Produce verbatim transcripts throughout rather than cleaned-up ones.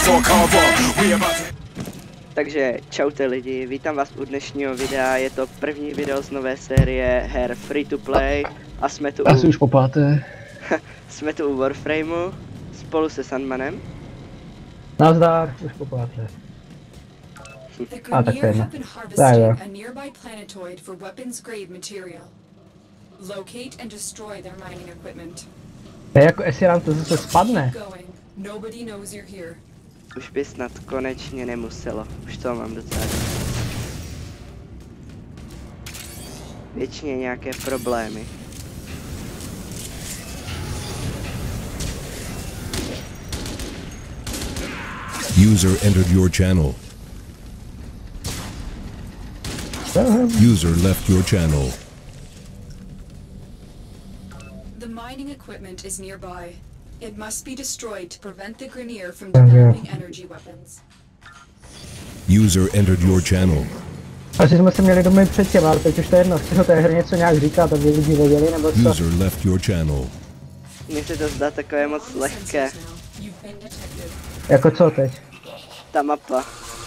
Takže čaute lidi, vítám vás u dnešního videa, je to první video z nové série her Free to Play a jsme tu Asi u... už po páté. jsme tu u Warframeu spolu se Sandmanem. Nazdar, už po páté. A tak to je jedno. Tak jo. To je jako jestli nám to zase spadne. Už by snad konečně nemuselo, už to mám docela. Většině nějaké problémy. User entered your channel. User left your channel. The mining equipment is nearby. It must be destroyed to prevent the Grineer from developing energy weapons. User entered your channel. Asi jsme se měli domluvit předtím, ale teď už to je jedno, chci ho té hře něco nějak říkat, aby lidi věděli, nebo co? User left your channel. Mně se to zdá takové moc lehké. Jako co teď? Ta mapa.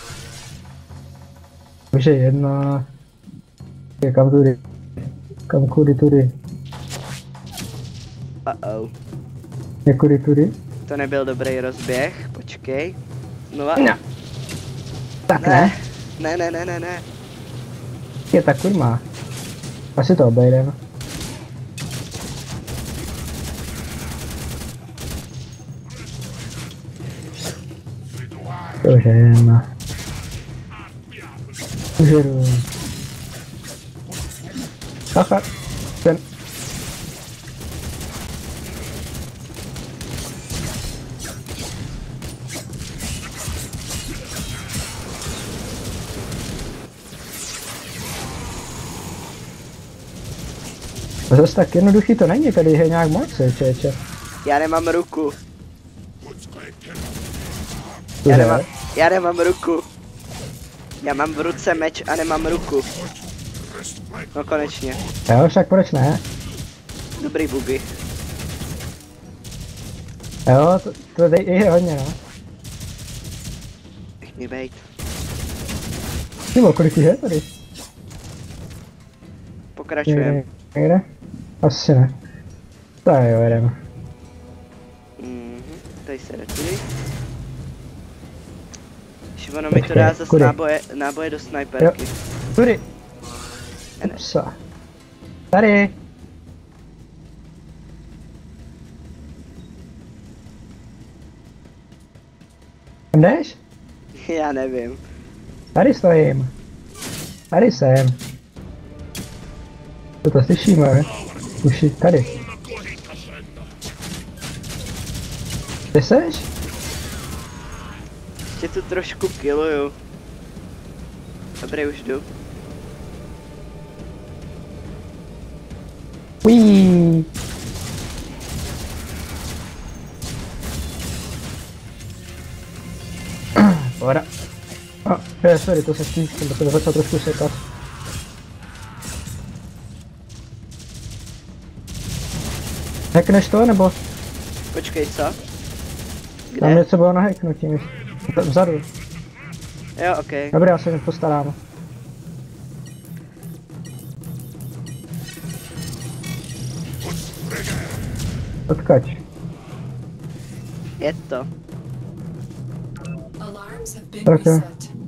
Už je jedna... Je kam tudy? Kam kudy tudy? Uh-oh. Je kudy tudy? To nebyl dobrý rozběh, počkej. No a... No. Tak ne. Ne, ne, ne, ne, ne. Je tak kurma. Asi to obejdem. To žena. Žeru. Haha. Ten. A zase tak jednoduchý to není, tady je nějak moc, čeče. Já nemám ruku. Já nemám, já nemám ruku. Já mám v ruce meč a nemám ruku. No konečně. Jo, však proč ne? Dobrý bugy. Jo, to, to dej, je hodně, no. Nech mi bejt. Nebo kolik je tady? Pokračujeme. Jde? Asi ne. Tak jo, jedeme. Mhm, tady se jde tudy. Ono mi to dá zase náboje, náboje do snajperky. Tudy! Upsa. Tady! Kam jdeš? Já nevím. Tady stojím. Tady jsem. To to slyšíme, ne? Už je tady. Kde seš? Ještě tu trošku killuju. Dobrý, už jdu. Uííí. Voda. A, je, sorry, to se stíším, to se to začal trošku sekat. Hackneš to, nebo? Počkej, co? Kde? Tam něco bylo na hacknutí, vzadu. Jo, okej. Okay. Dobrý, já se postarám. Odkaď. Je to. Tak jo.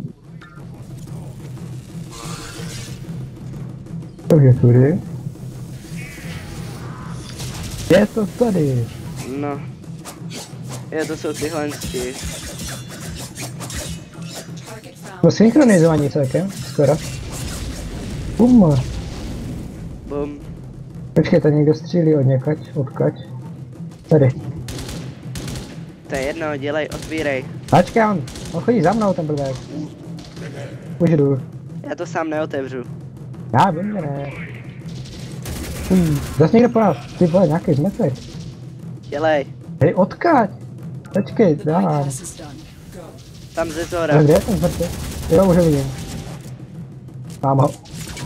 Takže tudy. Je to tady. No. Je, to jsou tyhle sti. To synchronizovaní celkem, skoro. Bum. Bum. Počkejte, někdo střílí od někať, odkaď. Tady. To je jedno, dělej, otvírej. Ačkej, on, on chodí za mnou ten blbek. Už jdu. Já to sám neotevřu. Já vím, že ne. Hm, zase někdo po nás, ty vole, nějaký zmetek. Dělej. Hej, odkaď. Počkej, dám. Tam ze zhora. A kde je ten zmetek? Jo, už ho vidím. Mám ho.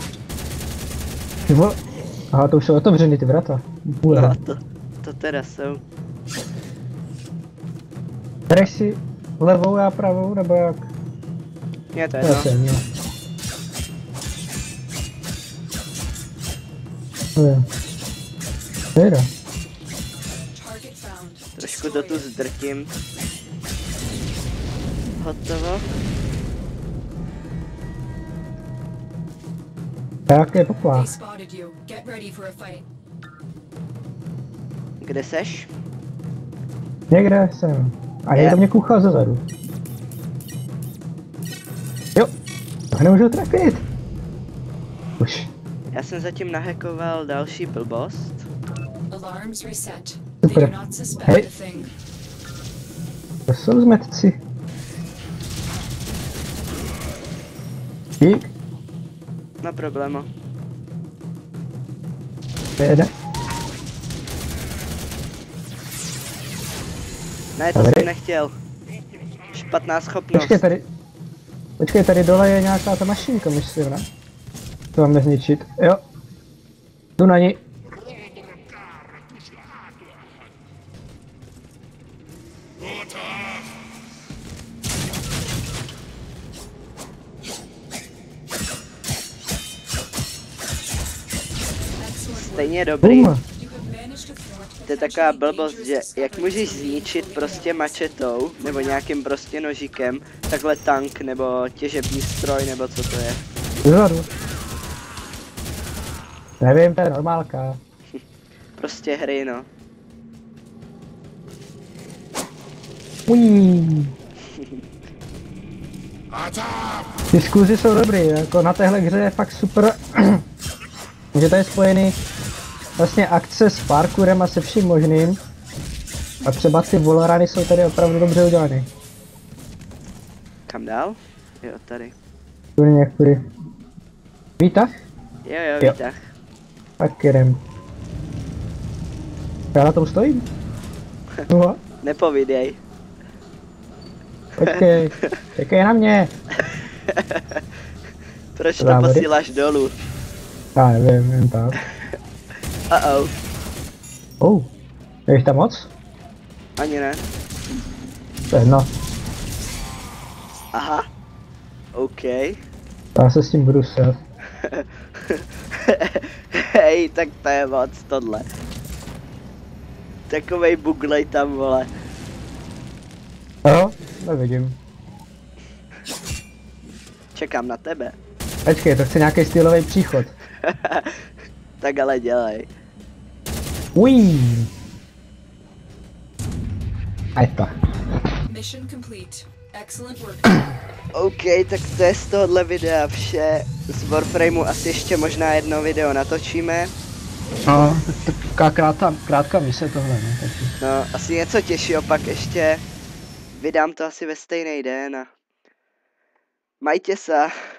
Ty vole. Aha, to už jsou otevřený ty vrata. No, to, to teda jsou. Bereš si levou, já pravou, nebo jak? Je to To je jedno. asi jedno. Nevím. Nejde. Target found. Trošku to tu zdrtím. Hotovo. Jak je They poplach? spotted you. Get ready for a fight. Kde seš? Někde jsem. A Je. někdo mě kuchal zezadu. Jo. To nemůžu trefit. Už. Já jsem zatím nahackoval další blbost. Alarms reset. They Super. do not suspect Hej. a thing. To jsou zmetci. Dík. No problémo. Jede. Ne, to Dobrý. jsem nechtěl. Špatná schopnost. Počkej, tady... Počkej, tady dole je nějaká ta mašinka, myslím, ne? To máme zničit. Jo. Jdu na ní. Excellent work. Stejně dobrý. Bum. You have managed to thwart To je taková potentially blbost, dangerous že jak discoveries můžeš of zničit the prostě mačetou, nebo nějakým prostě nožikem, takhle tank, nebo těžební stroj, nebo co to je. Zadu. Nevím, to je normálka. Prostě hry, no. Ují. Ty skluzy jsou dobrý, jako na téhle hře je fakt super, že to je spojený vlastně akce s parkourem a se vším možným. A třeba ty volorany jsou tady opravdu dobře udělané. Kam dál? Jo, tady. Tu není jak tudy. Výtah? Jo, jo, Jo. výtah. Tak jdem. Já na tom stojím? No, Nepovídej. počkej, čekej na mě. Proč to Závody? posíláš dolů? Já nevím, jen tak. Uh-oh. Oh, je jich tam moc? Ani ne. To je jedno, Aha. OK. já se s tím budu set. Hej, tak to je moc tohle. Takovej buglej tam, vole. Jo, nevidím. Čekám na tebe. Počkej, to chce nějaký stylový příchod. Tak ale dělej. Ují. A je to. Mission complete. Excellent work. OK, tak to je z tohohle videa vše. Z Warframeu asi ještě možná jedno video natočíme. No, taková krátká, krátká mise tohle, no, taky. No, asi něco těžšího pak ještě. Vydám to asi ve stejný den a... Majte se.